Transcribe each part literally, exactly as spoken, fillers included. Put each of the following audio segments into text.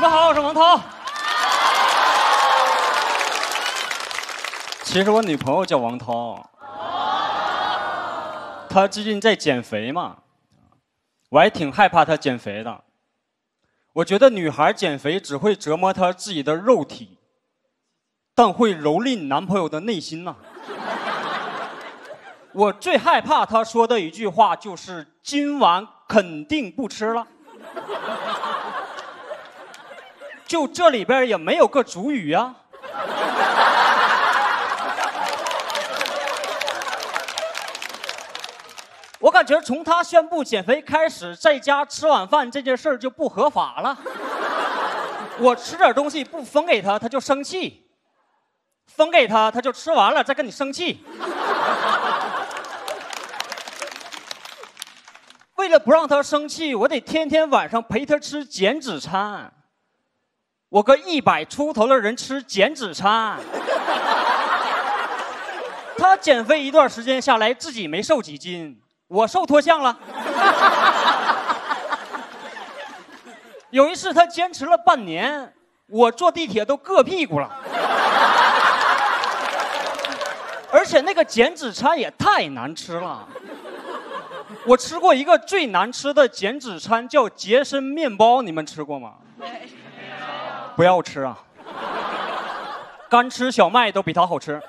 们好，我是王涛。其实我女朋友叫王涛，她最近在减肥嘛，我还挺害怕她减肥的。我觉得女孩减肥只会折磨她自己的肉体，但会蹂躏男朋友的内心呐。我最害怕她说的一句话就是“今晚肯定不吃了”。就这里边也没有个主语啊。我感觉从他宣布减肥开始，在家吃晚饭这件事儿就不合法了。我吃点东西不分给他，他就生气；分给他，他就吃完了再跟你生气。为了不让他生气，我得天天晚上陪他吃减脂餐。我个一百出头的人吃减脂餐，他减肥一段时间下来，自己没瘦几斤，我瘦脱相了。有一次他坚持了半年，我坐地铁都硌屁股了。而且那个减脂餐也太难吃了。我吃过一个最难吃的减脂餐，叫杰森面包，你们吃过吗？不要吃啊！干吃小麦都比它好吃。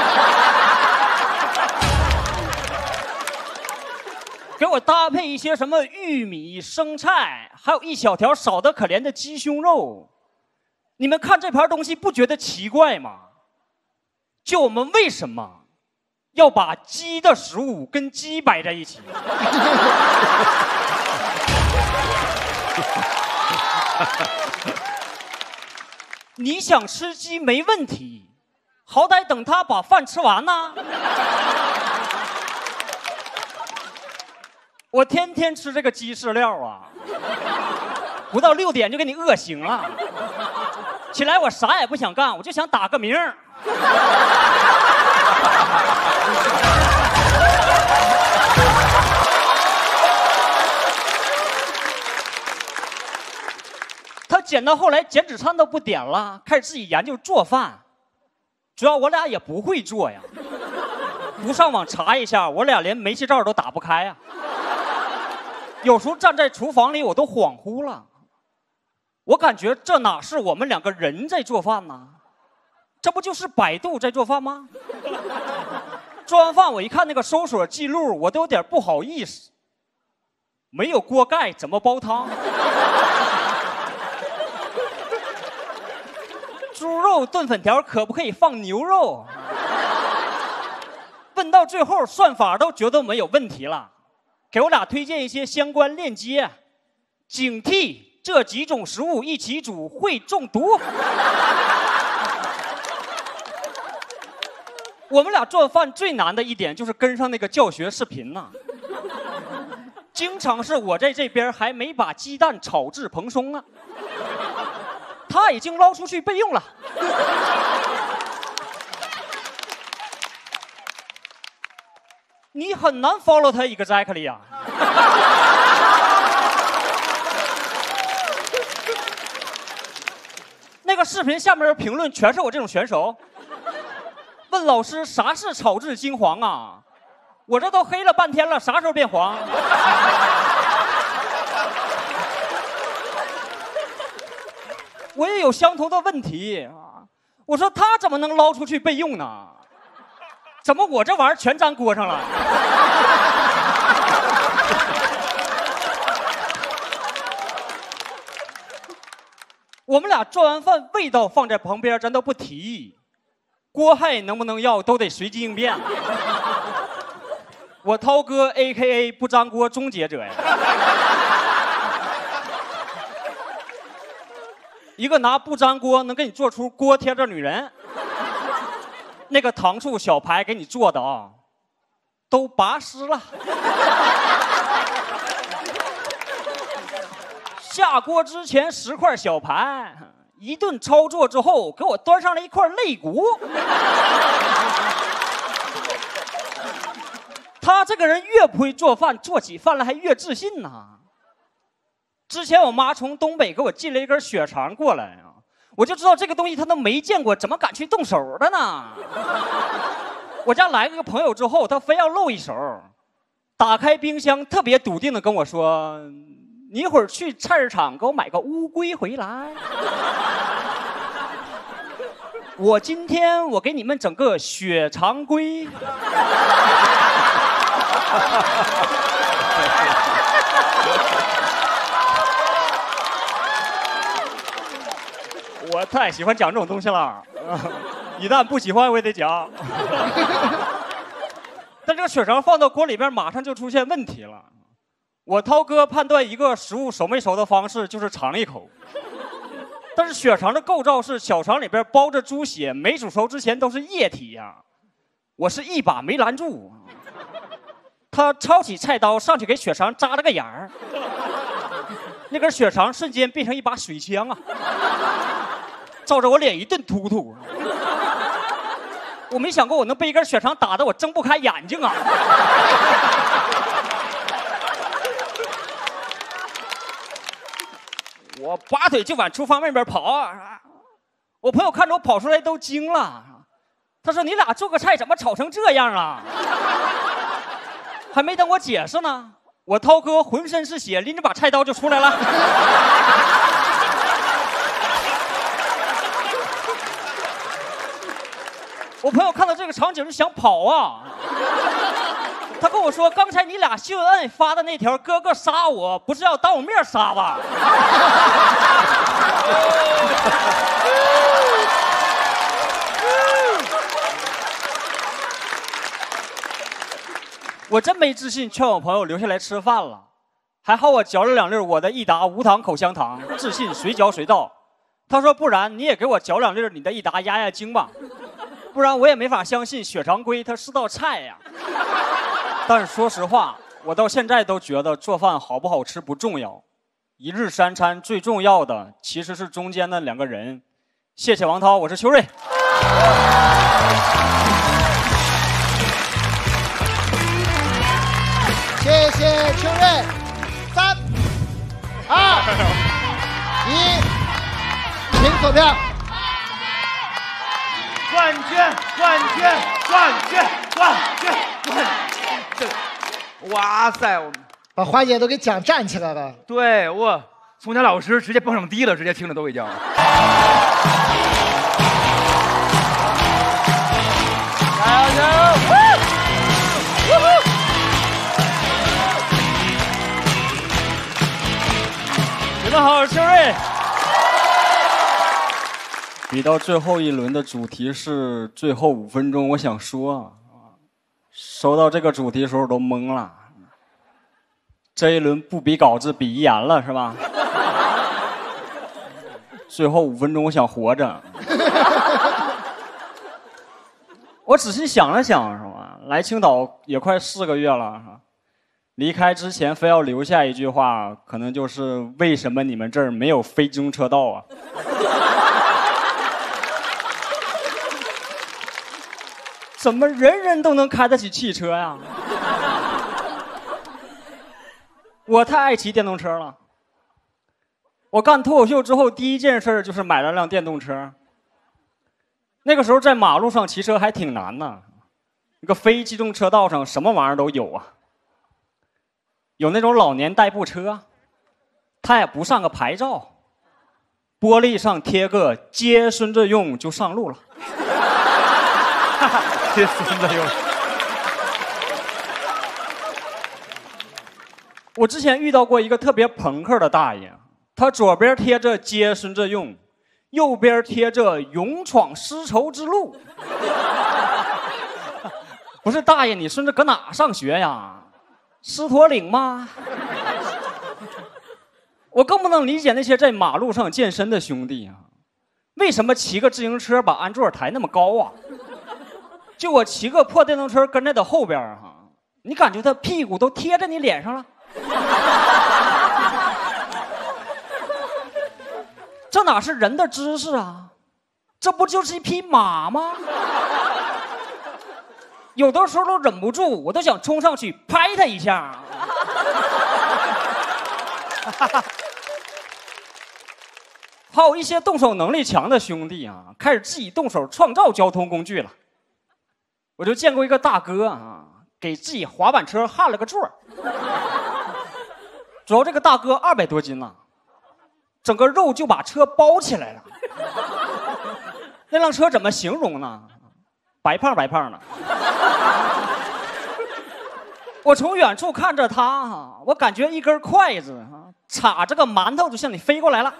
给我搭配一些什么玉米、生菜，还有一小条少得可怜的鸡胸肉。你们看这盘东西不觉得奇怪吗？就我们为什么要把鸡的食物跟鸡摆在一起？你想吃鸡没问题，好歹等他把饭吃完呢。我天天吃这个鸡饲料啊，不到六点就给你饿醒了。起来我啥也不想干，我就想打个鸣。他减到后来减脂餐都不点了，开始自己研究做饭。主要我俩也不会做呀，不上网查一下，我俩连煤气灶都打不开呀。有时候站在厨房里我都恍惚了，我感觉这哪是我们两个人在做饭呢？这不就是百度在做饭吗？做完饭我一看那个搜索记录，我都有点不好意思。没有锅盖怎么煲汤？猪肉炖粉条可不可以放牛肉？问到最后算法都觉得没有问题了，给我俩推荐一些相关链接，警惕这几种食物一起煮会中毒。我们俩做饭最难的一点就是跟上那个教学视频呐、啊，经常是我在这边还没把鸡蛋炒至蓬松呢，他已经捞出去备用了。你很难 follow 他 exactly 啊。那个视频下面的评论全是我这种选手。问老师啥是炒至金黄啊？我这都黑了半天了，啥时候变黄？我也有相同的问题啊！我说他怎么能捞出去备用呢？怎么我这玩意儿全粘锅上了？我们俩做完饭，味道放在旁边，咱都不提。锅害能不能要都得随机应变。我涛哥 A K A 不粘锅终结者呀。一个拿不粘锅能给你做出锅贴的女人，那个糖醋小排给你做的啊，都拔丝了。下锅之前十块小排。一顿操作之后，给我端上了一块肋骨。他这个人越不会做饭，做起饭来还越自信呢。 之前我妈从东北给我寄了一根血肠过来啊，我就知道这个东西她都没见过，怎么敢去动手的呢？我家来了个朋友之后，他非要露一手，打开冰箱，特别笃定的跟我说：“你一会儿去菜市场给我买个乌龟回来。”我今天我给你们整个血肠龟。我太喜欢讲这种东西了，一旦不喜欢我也得讲。但这个血肠放到锅里边，马上就出现问题了。我涛哥判断一个食物熟没熟的方式就是尝一口，但是血肠的构造是小肠里边包着猪血，没煮熟之前都是液体呀、啊。我是一把没拦住，他抄起菜刀上去给血肠扎了个眼儿，那根血肠瞬间变成一把水枪啊，照着我脸一顿突突。我没想过我能被一根血肠打得我睁不开眼睛啊！我拔腿就往厨房外边跑啊！我朋友看着我跑出来都惊了，他说：“你俩做个菜怎么炒成这样啊？”还没等我解释呢，我涛哥浑身是血，拎着把菜刀就出来了。我朋友看到这个场景就想跑啊，他跟我说：“刚才你俩秀恩爱发的那条哥哥杀我，不是要当我面杀吧？”我真没自信劝我朋友留下来吃饭了，还好我嚼了两粒我的益达无糖口香糖，自信随嚼随到。他说：“不然你也给我嚼两粒你的益达压压惊吧。”不然我也没法相信血肠龟它是道菜呀。但是说实话，我到现在都觉得做饭好不好吃不重要，一日三餐最重要的其实是中间的两个人。谢谢王涛，我是邱瑞。 谢谢邱瑞。三、二、一，请投票。 冠军，冠军，冠军，冠军，冠军！哇塞，我把花姐都给讲站起来了。 对我从家老师直接蹦上地了，直接听着都已经。加油加油！ 你们好，我是邱瑞。比到最后一轮的主题是最后五分钟，我想说，收到这个主题的时候都懵了。这一轮不比稿子，比遗言了，是吧？最后五分钟，我想活着。我仔细想了想，是吧？来青岛也快四个月了，是吧？离开之前非要留下一句话，可能就是为什么你们这儿没有非机动车道啊？怎么人人都能开得起汽车呀？我太爱骑电动车了。我干脱口秀之后，第一件事就是买了辆电动车。那个时候在马路上骑车还挺难的，那个非机动车道上什么玩意儿都有啊。有那种老年代步车，他也不上个牌照，玻璃上贴个接孙子用就上路了。 接孙子用。 我之前遇到过一个特别朋克的大爷，他左边贴着接孙子用，右边贴着勇闯丝绸之路。不是大爷，你孙子搁哪上学呀？狮驼岭吗？我更不能理解那些在马路上健身的兄弟啊，为什么骑个自行车把安座抬那么高啊？就我骑个破电动车跟在他后边哈、啊，你感觉他屁股都贴着你脸上了？这哪是人的姿势啊？这不就是一匹马吗？有的时候都忍不住，我都想冲上去拍他一下。 还有一些动手能力强的兄弟啊，开始自己动手创造交通工具了。我就见过一个大哥啊，给自己滑板车焊了个座儿。主要这个大哥二百多斤呢、啊，整个肉就把车包起来了。那辆车怎么形容呢？白胖白胖的。我从远处看着他，我感觉一根筷子啊插着个馒头就向你飞过来了。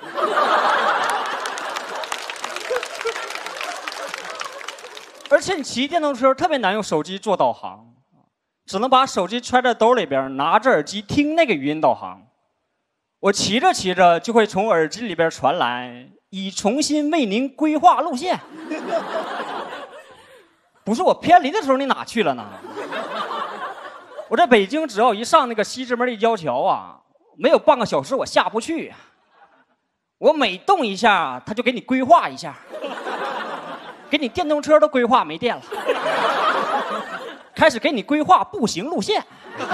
而且你骑电动车特别难用手机做导航。只能把手机揣在兜里边，拿着耳机听那个语音导航。我骑着骑着就会从耳机里边传来“已重新为您规划路线”。不是我偏离的时候，你哪去了呢？我在北京只要一上那个西直门立交桥啊，没有半个小时我下不去。我每动一下，他就给你规划一下，给你电动车都规划没电了。开始给你规划步行路线。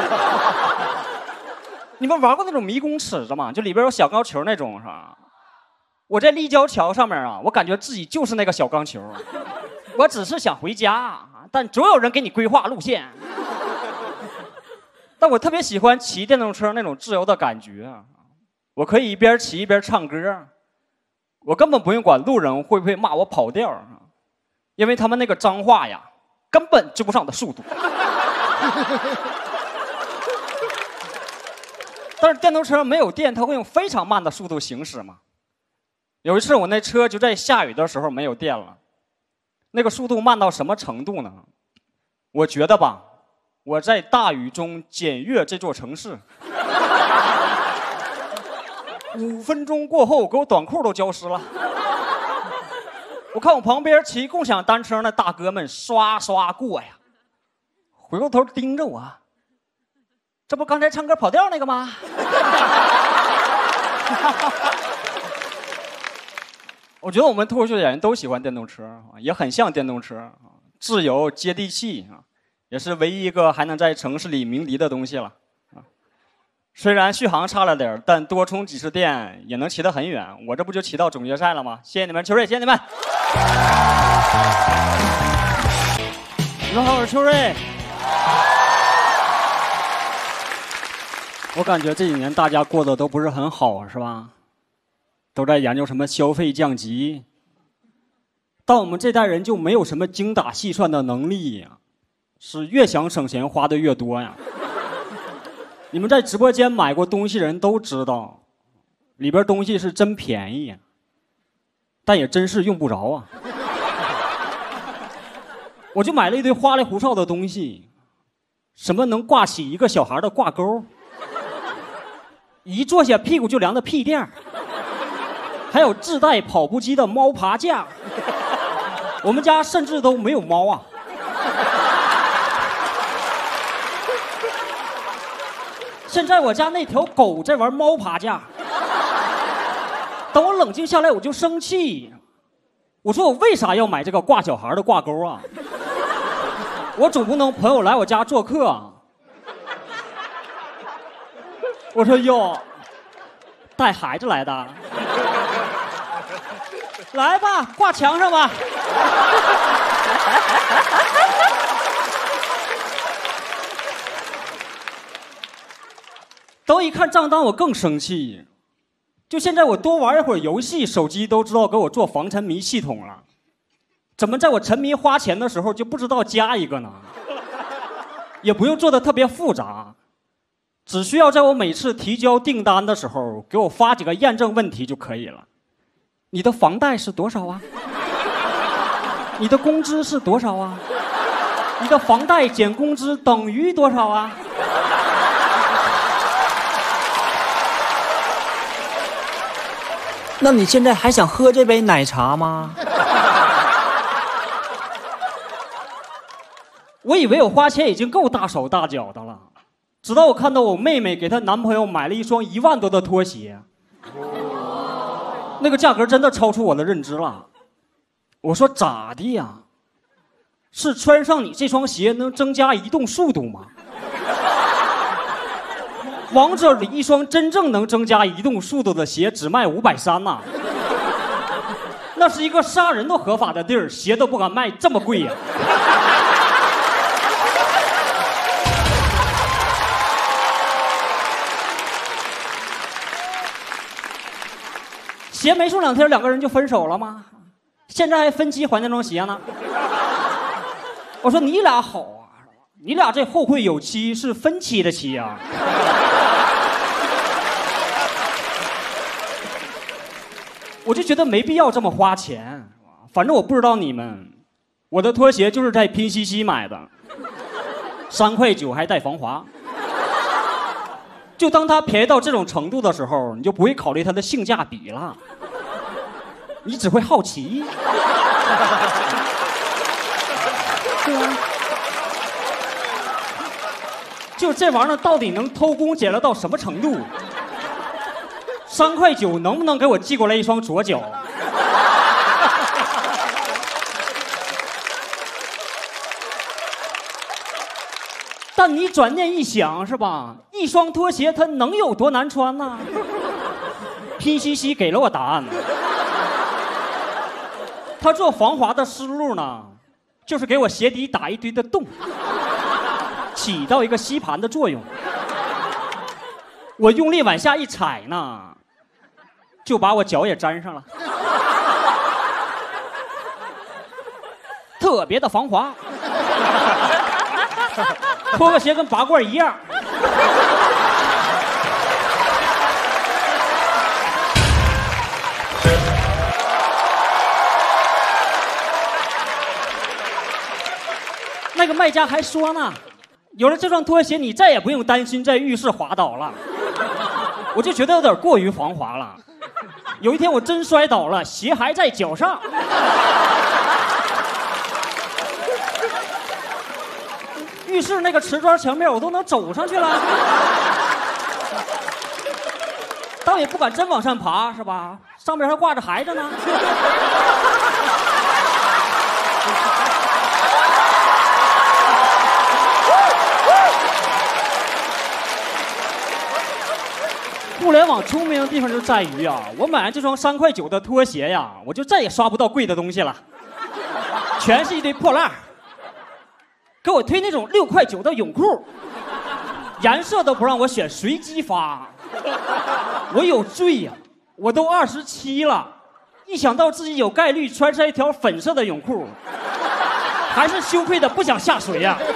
你们玩过那种迷宫尺子吗？就里边有小钢球那种，是吧？我在立交桥上面啊，我感觉自己就是那个小钢球。我只是想回家，但总有人给你规划路线。但我特别喜欢骑电动车那种自由的感觉，我可以一边骑一边唱歌，我根本不用管路人会不会骂我跑调，因为他们那个脏话呀。根本追不上我的速度。但是电动车没有电，它会用非常慢的速度行驶嘛。有一次我那车就在下雨的时候没有电了，那个速度慢到什么程度呢？我觉得吧，我在大雨中检阅这座城市。五分钟过后，给我短裤都浇湿了。我看我旁边骑共享单车那大哥们刷刷过呀，回过头盯着我，这不刚才唱歌跑调那个吗？我觉得我们脱口秀演员都喜欢电动车，也很像电动车，自由接地气啊，也是唯一一个还能在城市里鸣笛的东西了。虽然续航差了点，但多充几次电也能骑得很远。我这不就骑到总决赛了吗？谢谢你们，秋瑞，谢谢你们。你们好，我是秋瑞。我感觉这几年大家过得都不是很好，是吧？都在研究什么消费降级，但我们这代人就没有什么精打细算的能力呀，是越想省钱花的越多呀。你们在直播间买过东西的人都知道，里边东西是真便宜，但也真是用不着啊。我就买了一堆花里胡哨的东西，什么能挂起一个小孩的挂钩，一坐下屁股就凉的屁垫，还有自带跑步机的猫爬架。我们家甚至都没有猫啊。现在我家那条狗在玩猫爬架，等我冷静下来我就生气，我说我为啥要买这个挂小孩的挂钩啊？我总不能朋友来我家做客啊。我说哟，带孩子来的，来吧，挂墙上吧。等我一看账单，我更生气。就现在我多玩一会儿游戏，手机都知道给我做防沉迷系统了。怎么在我沉迷花钱的时候就不知道加一个呢？也不用做的特别复杂，只需要在我每次提交订单的时候给我发几个验证问题就可以了。你的房贷是多少啊？你的工资是多少啊？你的房贷减工资等于多少啊？ 那你现在还想喝这杯奶茶吗？ 我以为我花钱已经够大手大脚的了，直到我看到我妹妹给她男朋友买了一双一万多的拖鞋，那个价格真的超出我的认知了。我说咋的呀？是穿上你这双鞋能增加移动速度吗？王者里一双真正能增加移动速度的鞋只卖五百三呐。 那是一个杀人都合法的地儿，鞋都不敢卖这么贵呀、啊。鞋没送两天，两个人就分手了吗？现在还分期还那双鞋呢。我说你俩好啊，你俩这后会有期是分期的期啊。我就觉得没必要这么花钱，反正我不知道你们，我的拖鞋就是在拼夕夕买的，三块九还带防滑。就当它便宜到这种程度的时候，你就不会考虑它的性价比了，你只会好奇。对啊，就这玩意儿到底能偷工减料到什么程度？三块九能不能给我寄过来一双左脚？但你转念一想，是吧？一双拖鞋它能有多难穿呢？拼夕夕给了我答案。他做防滑的思路呢，就是给我鞋底打一堆的洞，起到一个吸盘的作用。我用力往下一踩呢，就把我脚也粘上了，特别的防滑。脱个鞋跟拔罐一样。那个卖家还说呢，有了这双拖鞋，你再也不用担心在浴室滑倒了。我就觉得有点过于防滑了。有一天我真摔倒了，鞋还在脚上。浴室那个瓷砖墙面我都能走上去了，倒也不敢真往上爬，是吧？上面还挂着孩子呢。互联网聪明的地方就在于啊，我买了这双三块九的拖鞋呀，我就再也刷不到贵的东西了，全是一堆破烂。给我推那种六块九的泳裤，颜色都不让我选，随机发。我有罪呀、啊！我都二十七了，一想到自己有概率穿上一条粉色的泳裤，还是羞愧的不想下水呀、啊。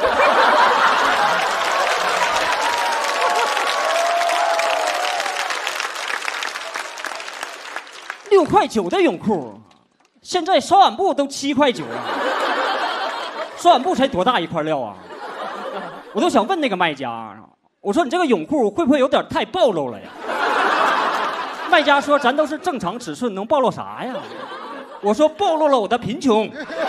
六块九的泳裤，现在刷碗布都七块九了。刷碗布才多大一块料啊！我都想问那个卖家，我说你这个泳裤会不会有点太暴露了呀？卖家说咱都是正常尺寸，能暴露啥呀？我说暴露了我的贫穷。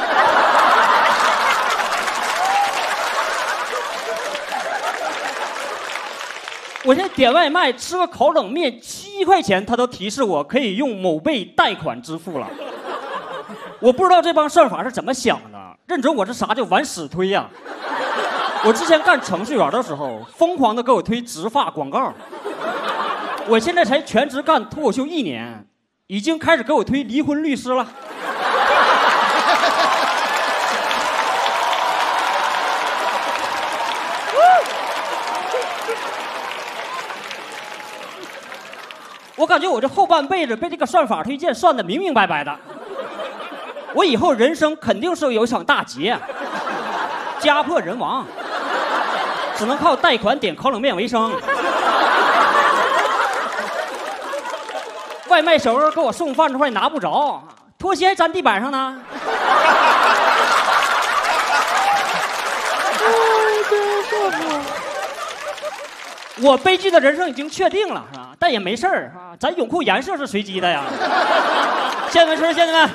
我现在点外卖吃个烤冷面七块钱，他都提示我可以用某贝贷款支付了。我不知道这帮算法是怎么想的。认准我是啥就往死推呀、啊！我之前干程序员的时候，疯狂的给我推植发广告。我现在才全职干脱口秀一年，已经开始给我推离婚律师了。我感觉我这后半辈子被这个算法推荐算得明明白白的。我以后人生肯定是有一场大劫，家破人亡，只能靠贷款点烤冷面为生。外卖小哥给我送饭的话拿不着，拖鞋还粘地板上呢。我悲剧的人生已经确定了，是吧？但也没事儿啊，咱泳裤颜色是随机的呀。现在们吃，现在们。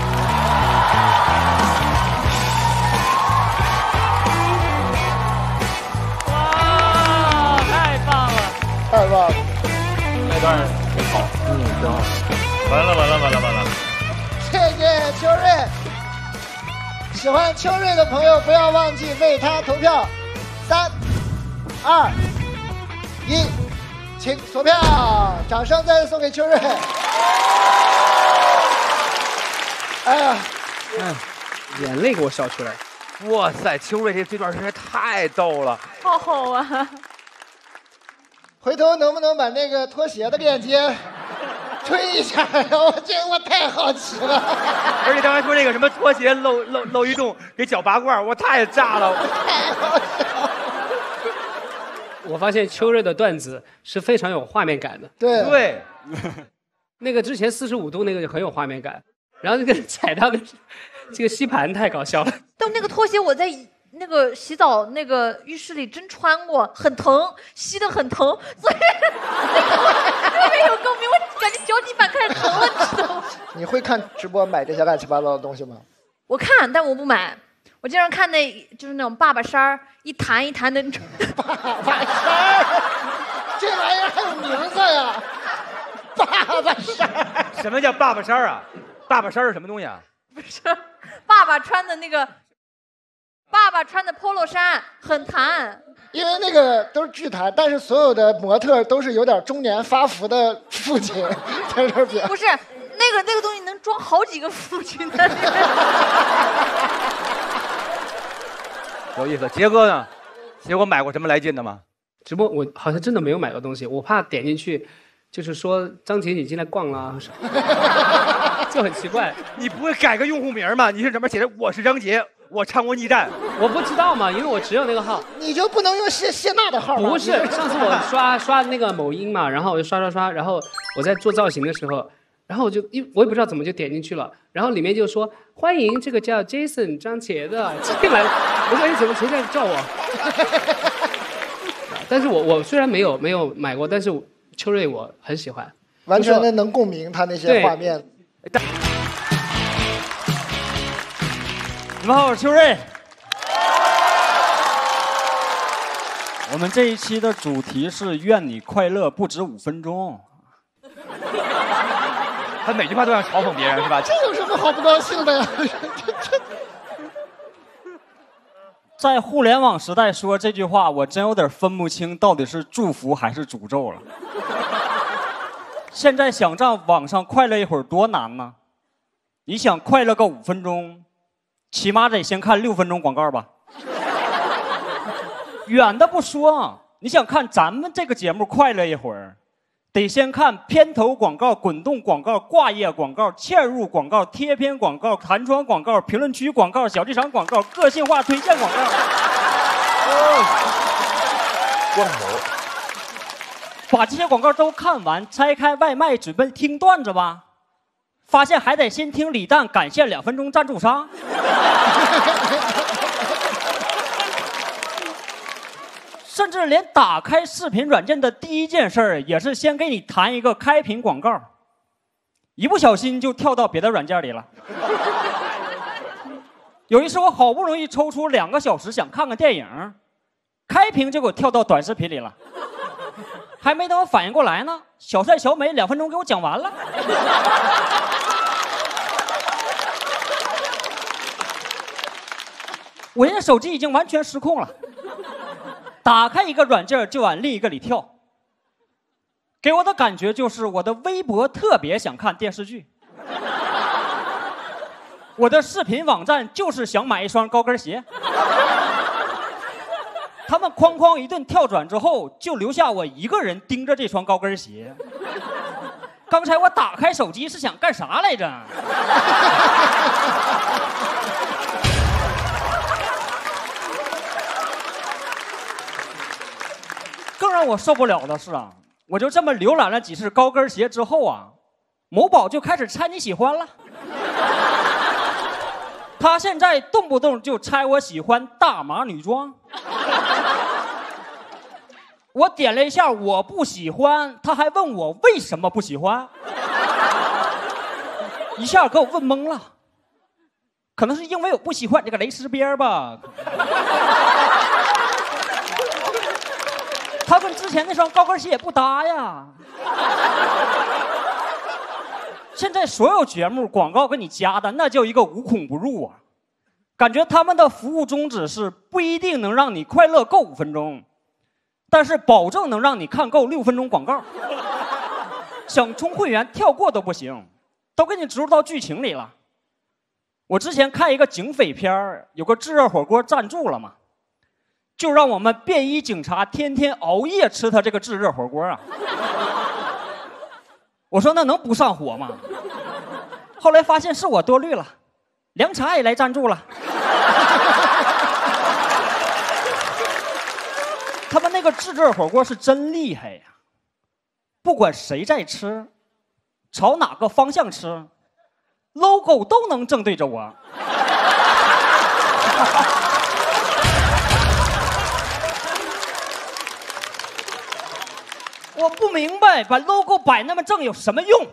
太棒了！ 那段挺好，嗯，挺好。完了完了完了完了！ 谢谢秋瑞，喜欢秋瑞的朋友不要忘记为他投票。三、二、一，请锁票！掌声再次送给秋瑞。 哎呀， 哎，眼泪给我笑出来。 哇塞，秋瑞这这段实在太逗了， 好好啊！ 回头能不能把那个拖鞋的链接推一下呀？我这我太好奇了。 而且刚才说那个什么拖鞋漏漏漏一洞给脚拔罐，我太炸了， 太好笑了。 我发现秋瑞的段子是非常有画面感的。 对对， 那个之前四十五度那个就很有画面感，然后那个踩到的这个吸盘太搞笑了。 但那个拖鞋我在那个洗澡那个浴室里真穿过，很疼，吸得很疼，所以那个我特别有共鸣，我感觉脚底板开始疼了，你知道吗？ 你会看直播买这些乱七八糟的东西吗？ 我看，但我不买。我经常看那，就是那种爸爸衫儿，一弹一弹的。 爸爸衫儿，这玩意儿还有名字呀？爸爸衫儿。 什么叫爸爸衫啊？爸爸衫是什么东西啊？ 不是，爸爸穿的那个，爸爸穿的 polo 衫很弹。 因为那个都是剧弹，但是所有的模特都是有点中年发福的父亲在这边。 不是，那个那个东西能装好几个父亲在里面。 有意思，杰哥呢？杰哥买过什么来劲的吗？ 直播我好像真的没有买过东西，我怕点进去，就是说张杰你进来逛啦，就很奇怪。 你不会改个用户名吗？你是什么写的？我是张杰，我唱过逆战。 我不知道嘛，因为我只有那个号。 你就不能用谢谢娜的号吗？ 不是，上次我刷刷那个某音嘛，然后我就刷刷刷，然后我在做造型的时候。然后我就因我也不知道怎么就点进去了，然后里面就说欢迎这个叫 Jason 张杰的进来，我说你怎么谁在叫我？但是我我虽然没有没有买过，但是秋瑞我很喜欢， 完全的能共鸣他那些画面。 你们好，我是秋瑞。我们这一期的主题是愿你快乐不止五分钟。 他每句话都想嘲讽别人是吧？ 这有什么好不高兴的呀？ 在互联网时代说这句话，我真有点分不清到底是祝福还是诅咒了。现在想在网上快乐一会儿多难呢？你想快乐个五分钟，起码得先看六分钟广告吧。远的不说，你想看咱们这个节目快乐一会儿，得先看片头广告、滚动广告、挂页广告、嵌入广告、贴片广告、弹窗广告、评论区广告、小剧场广告、个性化推荐广告。 光头， 把这些广告都看完，拆开外卖准备听段子吧。发现还得先听李诞感谢两分钟赞助商。甚至连打开视频软件的第一件事儿，也是先给你弹一个开屏广告，一不小心就跳到别的软件里了。有一次我好不容易抽出两个小时想看个电影，开屏就给我跳到短视频里了。还没等我反应过来呢，小帅小美两分钟给我讲完了。我现在手机已经完全失控了。打开一个软件就往另一个里跳，给我的感觉就是我的微博特别想看电视剧，我的视频网站就是想买一双高跟鞋。他们哐哐一顿跳转之后，就留下我一个人盯着这双高跟鞋。刚才我打开手机是想干啥来着？更让我受不了的是啊，我就这么浏览了几次高跟鞋之后啊，某宝就开始猜你喜欢了。他现在动不动就猜我喜欢大码女装。我点了一下我不喜欢，他还问我为什么不喜欢，一下给我问懵了。可能是因为我不喜欢这个蕾丝边吧。它跟之前那双高跟鞋也不搭呀。现在所有节目广告给你加的那叫一个无孔不入啊，感觉他们的服务宗旨是不一定能让你快乐够五分钟，但是保证能让你看够六分钟广告。想充会员跳过都不行，都给你植入到剧情里了。 我之前看一个警匪片儿，有个炙热火锅赞助了嘛，就让我们便衣警察天天熬夜吃他这个炙热火锅啊。我说那能不上火吗？后来发现是我多虑了，凉茶也来赞助了。他们那个炙热火锅是真厉害呀，不管谁在吃，朝哪个方向吃 ，logo 都能正对着我。我不明白，把 logo 摆那么正有什么用？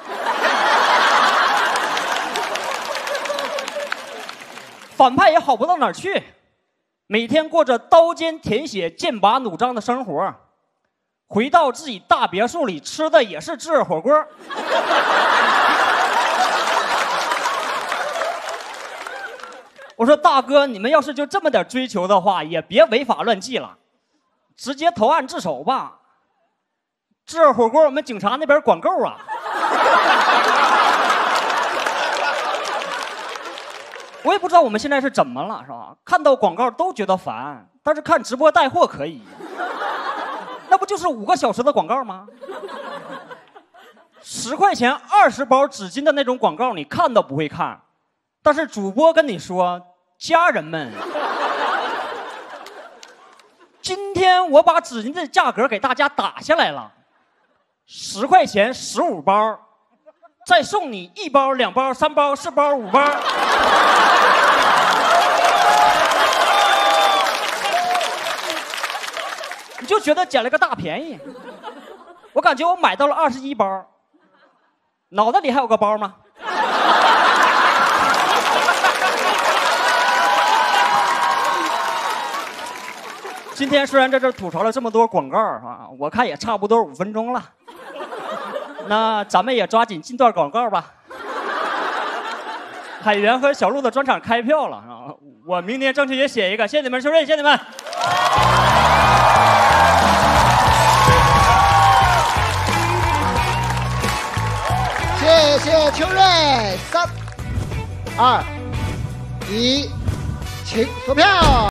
反派也好不到哪儿去，每天过着刀尖舔血、剑拔弩张的生活，回到自己大别墅里吃的也是炙热火锅。我说大哥，你们要是就这么点追求的话，也别违法乱纪了，直接投案自首吧。炙热火锅我们警察那边管够啊。我也不知道我们现在是怎么了，是吧？看到广告都觉得烦，但是看直播带货可以。那不就是五个小时的广告吗？十块钱二十包纸巾的那种广告，你看都不会看。但是主播跟你说，家人们，今天我把纸巾的价格给大家打下来了，十块钱十五包。再送你一包、两包、三包、四包、五包。你就觉得捡了个大便宜。我感觉我买到了二十一包，脑袋里还有个包吗？今天虽然在这吐槽了这么多广告啊，我看也差不多五分钟了。那咱们也抓紧进段广告吧。海源和小鹿的专场开票了啊！我明年争取也写一个，谢谢你们收视，谢谢你们。 谢谢秋瑞，三、二、一，请锁票。